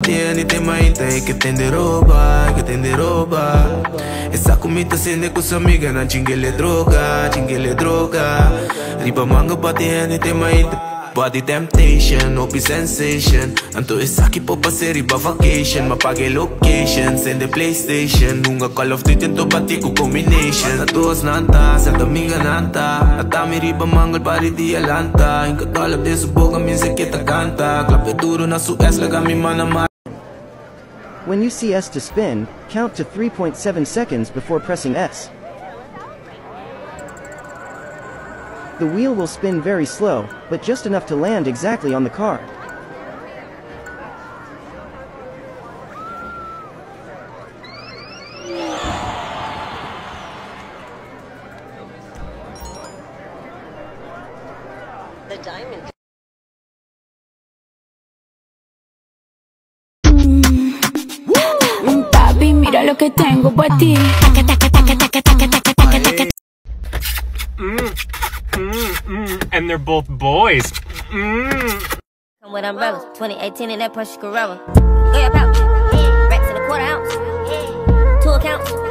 tiene te mainte que tende roba, que tende roba. Essa comida sende com sua amiga na chingele droga, chingele droga. Riba manga patiene te mainte. Body temptation, no be sensation. Anto is aqui po passer riba vacation. Mapage location, send the PlayStation. Nunga Call of Duty to bati ko combination. Atos nanta, sa dominga nanta. Atami riba mangal pari di alanta. Inka kalap de su boga minse kita canta. Klape duro na su es laga mi mana. When you see S to spin, count to 3.7 seconds before pressing S. The wheel will spin very slow, but just enough to land exactly on the card. The diamond. Papi, mira lo que tengo para ti. And they're both boys. Come with umbrellas. 2018 in that Porsche Carrera. Go your pouch. Racks in a quarter ounce. 2 accounts.